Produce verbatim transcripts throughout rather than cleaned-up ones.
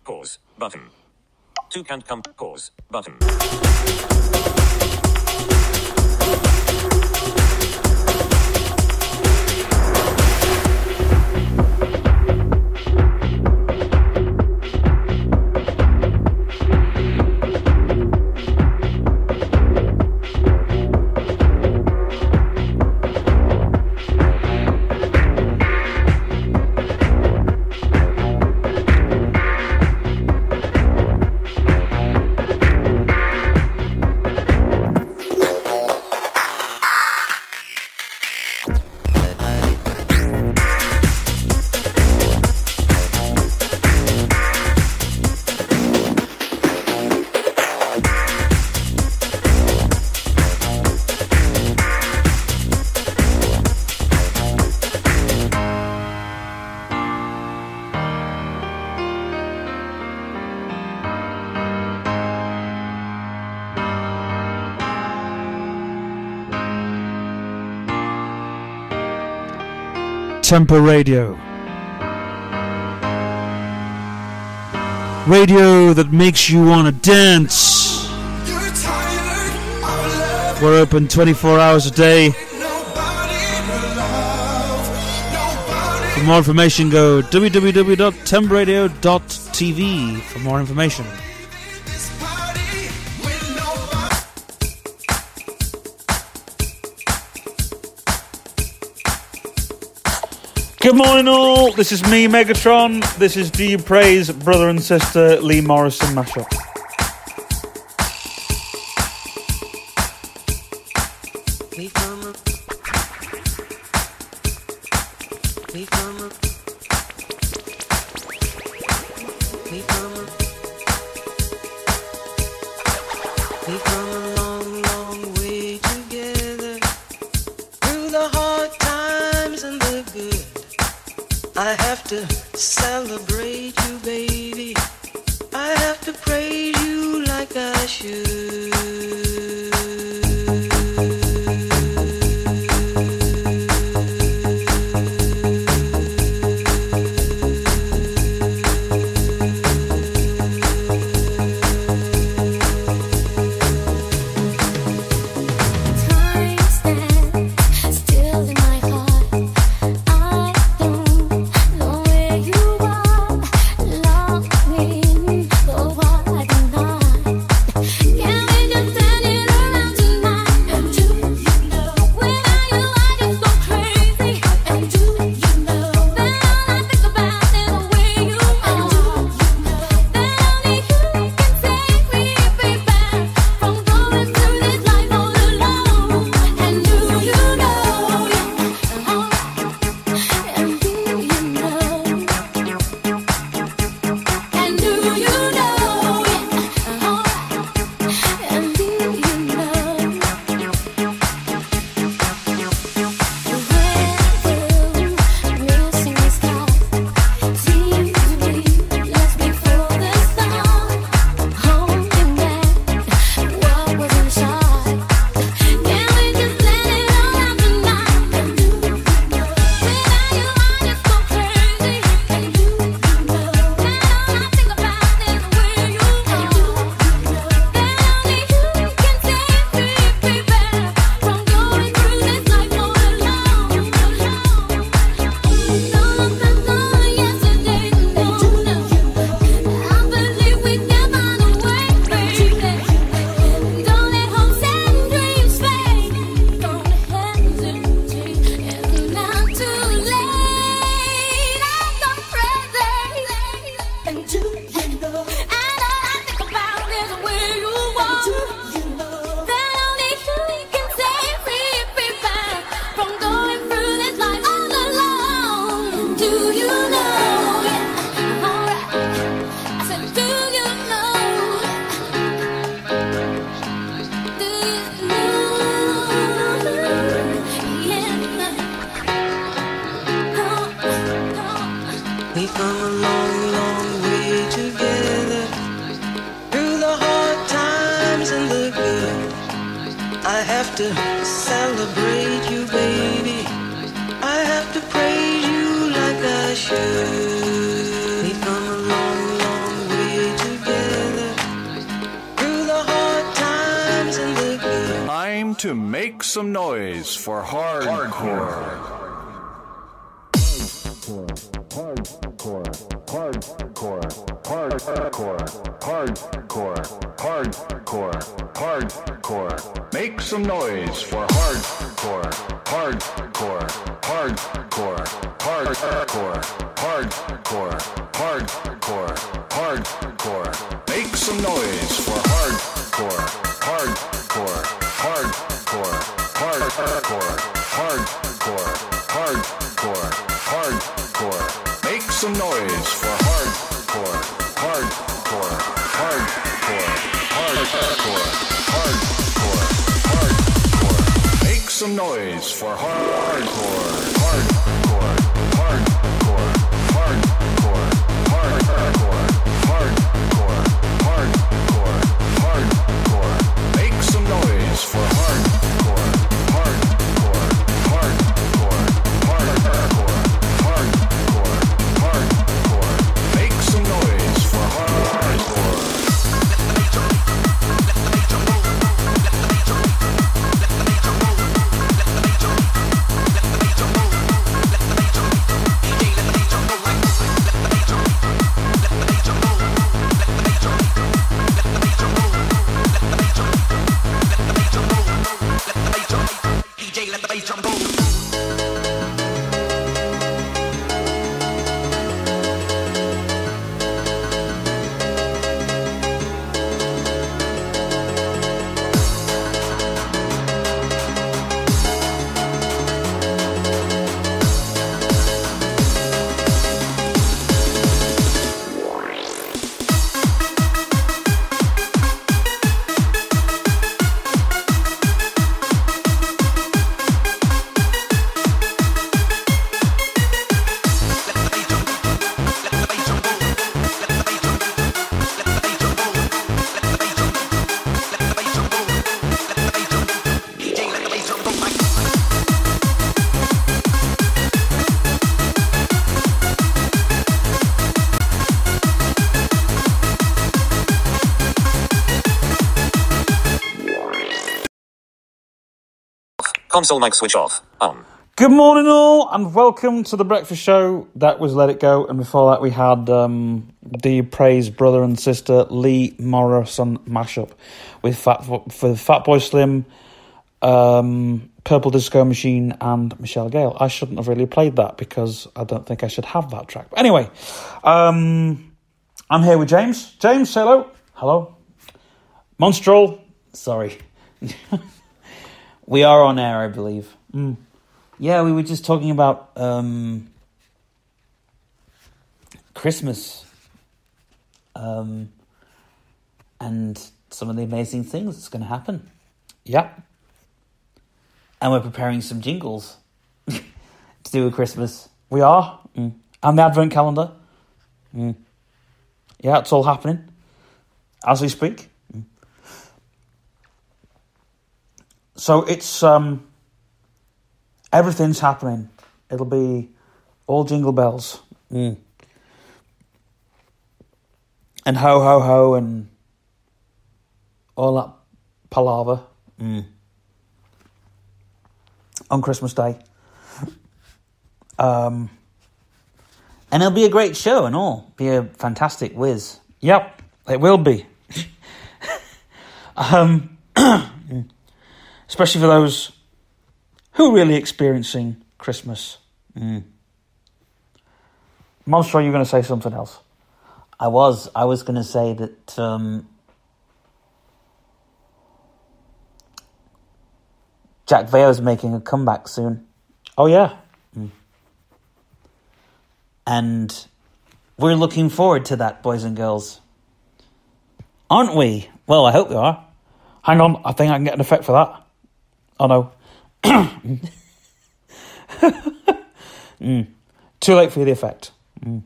pause, button. Two can't come, pause, button. Tempo Radio. Radio that makes you want to dance. We're open twenty-four hours a day. For more information, go w w w dot tempo radio dot t v for more information. Good morning all, this is me, Megatron. This is Do You Praise Brother and Sister Lee Morrison mashup. We've come a long, long way to make some noise for hardcore. Hardcore, hardcore, hardcore, hardcore, hardcore, hardcore. Make some noise for hardcore, hardcore, hardcore, hardcore, hardcore, hardcore, hardcore. Make some noise for hardcore, hardcore, hardcore, hardcore, hardcore, hardcore, hardcore. Make some noise for hardcore, hardcore, hardcore, hardcore, hardcore, hardcore. Make some noise for hardcore, hardcore, hardcore, hardcore, hardcore, hardcore, hardcore, hardcore. Make some noise for hardcore, hardcore, hardcore, hardcore, hardcore, hardcore. Make some noise for hardcore. Console mic switch off. On. Good morning all, and welcome to the breakfast show. That was Let It Go, and before that we had um, the Praise brother and sister Lee Morrison mashup with Fat for Fat Boy Slim, um, Purple Disco Machine, and Michelle Gale. I shouldn't have really played that because I don't think I should have that track. But anyway, um, I'm here with James. James, say hello. Hello. Monstrol. Sorry. We are on air, I believe. Mm. Yeah, we were just talking about um, Christmas um, and some of the amazing things that's going to happen. Yeah. And we're preparing some jingles to do with Christmas. We are. Mm. And the advent calendar. Mm. Yeah, it's all happening as we speak. Mm. So it's um, everything's happening. It'll be all jingle bells. Mm. And ho, ho, ho, and all that palaver Mm. on Christmas Day. Um, And it'll be a great show and all. Be a fantastic whiz. yep, it will be. um, especially for those who are really experiencing Christmas. Mm. I'm sure you're going to say something else. I was. I was going to say that um, Jack Vail's making a comeback soon. Oh, yeah. And we're looking forward to that, boys and girls. Aren't we? Well, I hope we are. Hang on, I think I can get an effect for that. Oh, no. mm. Too late for the effect. Mm.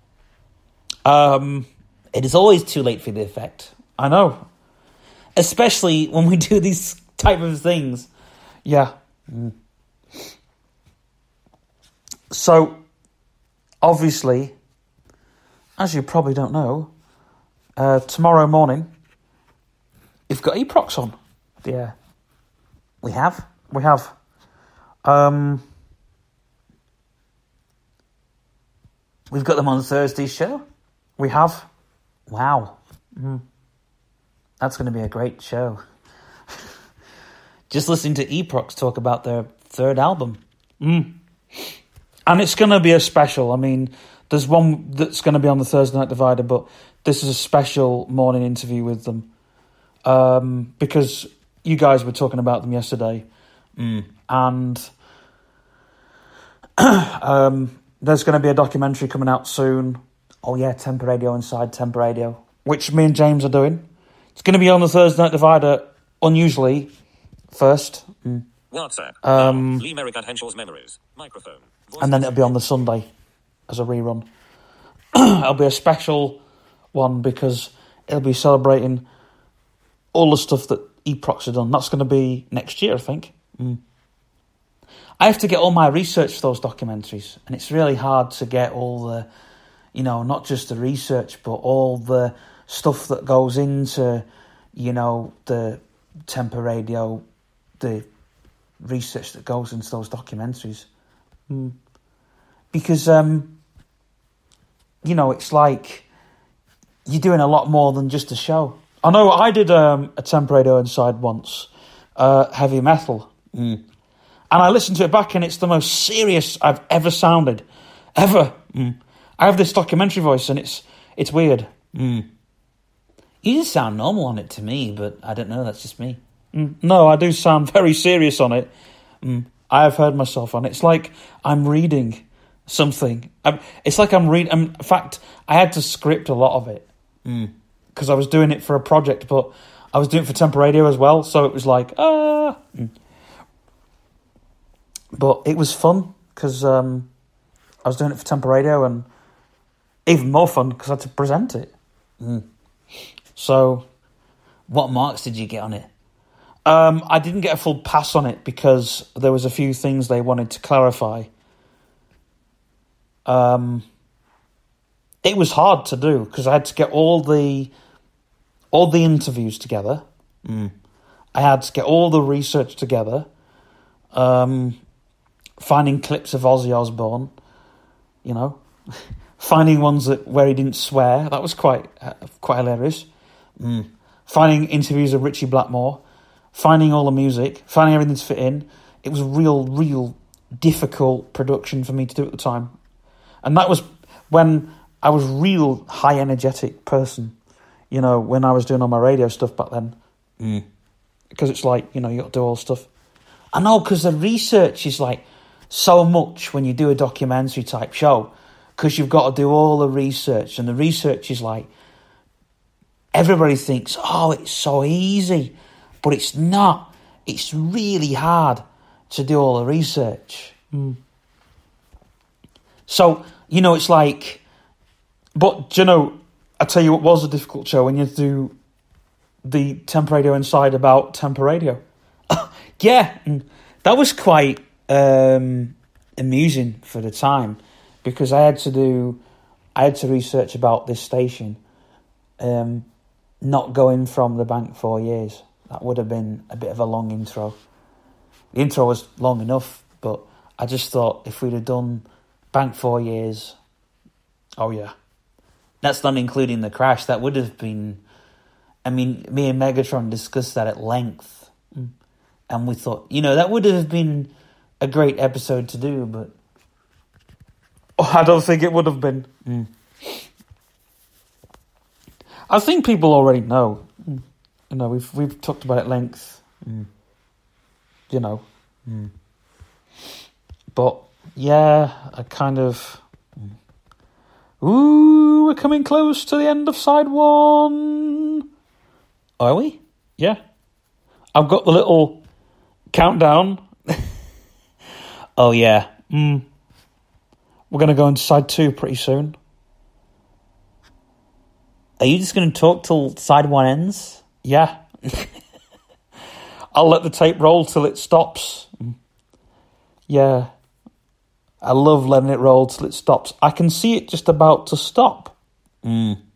Um, It is always too late for the effect. I know. Especially when we do these type of things. Yeah. Mm. So, obviously, as you probably don't know, uh, tomorrow morning, you've got Eprox on. Yeah. We have? We have. Um, We've got them on Thursday's show? we have. Wow. Mm. That's going to be a great show. Just listening to Eprox talk about their third album. Mm. And it's going to be a special. I mean, there's one that's going to be on the Thursday Night Divider, but this is a special morning interview with them. Um, because you guys were talking about them yesterday. Mm. And um, there's going to be a documentary coming out soon. Oh yeah, Temper Radio Inside Temper Radio. Which me and James are doing. It's going to be on the Thursday Night Divider, unusually, first. Mm. WhatsApp. Um, Lee Merrick at Henschel's Memories. Microphone. Voice And then it'll be on the Sunday as a rerun. It'll be a special one because it'll be celebrating all the stuff that Eprox have done. That's going to be next year, I think. Mm. I have to get all my research for those documentaries, and it's really hard to get all the, you know, not just the research, but all the stuff that goes into, you know, the Temper Radio, the research that goes into those documentaries. Mm. Because, um, you know, it's like you're doing a lot more than just a show. I know I did um, a Temper Radio Inside once, uh, heavy metal. Mm. And I listened to it back and it's the most serious I've ever sounded. Ever. Mm. I have this documentary voice and it's it's weird. Mm. You just sound normal on it to me, but I don't know, that's just me. Mm. No, I do sound very serious on it. Mm. I have heard myself on it. It's like I'm reading something. I'm, it's like I'm reading... In fact, I had to script a lot of it. Because Mm. I was doing it for a project, but I was doing it for Temper Radio as well, so it was like, ah... Mm. But it was fun, because um, I was doing it for Temper Radio, and even more fun, because I had to present it. Mm. So... What marks did you get on it? Um, I didn't get a full pass on it, because there was a few things they wanted to clarify. Um, it was hard to do, because I had to get all the all the interviews together. Mm. I had to get all the research together. Um, finding clips of Ozzy Osbourne, you know, finding ones that where he didn't swear. That was quite uh, quite hilarious. Mm. Finding interviews of Richie Blackmore, finding all the music, finding everything to fit in. It was a real, real difficult production for me to do at the time. And that was when I was a real high energetic person, you know, when I was doing all my radio stuff back then. Mm. Because it's like, you know, you got to do all stuff. I know, because the research is like so much when you do a documentary type show, because you've got to do all the research, and the research is like, everybody thinks, oh, it's so easy, but it's not. It's really hard to do all the research. Mm. So, you know, it's like... But, do you know, I tell you what was a difficult show, when you do the Temper Radio Inside about Temper Radio. Yeah, that was quite um, amusing for the time, because I had to do, I had to research about this station, um, not going from the bank four years. That would have been a bit of a long intro. The intro was long enough, but I just thought if we'd have done bank four years, oh yeah. That's not including the crash. That would have been... I mean, me and Megatron discussed that at length. Mm. And we thought, you know, that would have been a great episode to do, but... Oh, I don't think it would have been. Mm. I think people already know. Mm. You know, we've we've talked about it at length. Mm. You know. Mm. But, yeah, I kind of... Ooh, we're coming close to the end of side one. Are we? Yeah. I've got the little countdown. Oh, yeah. Mm. We're going to go into side two pretty soon. Are you just going to talk till side one ends? Yeah. I'll let the tape roll till it stops. Mm. Yeah. I love letting it roll till it stops. I can see it just about to stop. Mm.